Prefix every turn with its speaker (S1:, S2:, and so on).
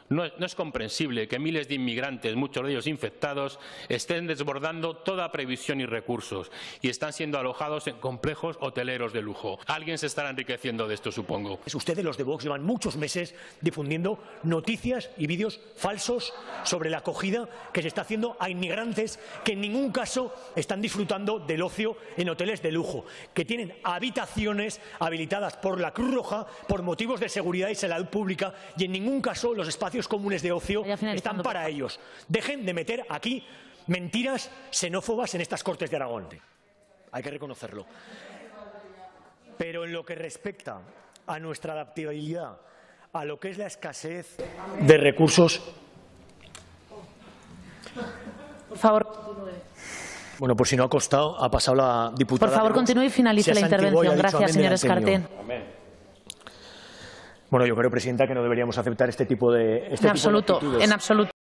S1: No es comprensible que miles de inmigrantes, muchos de ellos infectados, estén desbordando toda previsión y recursos y están siendo alojados en complejos hoteleros de lujo. Alguien se estará enriqueciendo de esto, supongo.
S2: Ustedes, los de Vox, llevan muchos meses difundiendo noticias y vídeos falsos sobre la acogida que se está haciendo a inmigrantes que en ningún caso están disfrutando del ocio en hoteles de lujo, que tienen habitaciones habilitadas por la Cruz Roja por motivos de seguridad y salud pública, y en ningún caso los espacios comunes de ocio están para ellos. Dejen de meter aquí mentiras xenófobas en estas Cortes de Aragón. Hay que reconocerlo. Pero en lo que respecta a nuestra adaptabilidad, a lo que es la escasez de recursos.
S3: Por favor.
S2: Bueno, pues si no ha pasado la diputada.
S3: Por favor, continúe y finalice la intervención. Gracias, señor Escartén.
S2: Bueno, yo creo, presidenta, que no deberíamos aceptar este tipo de
S3: actitudes. En absoluto.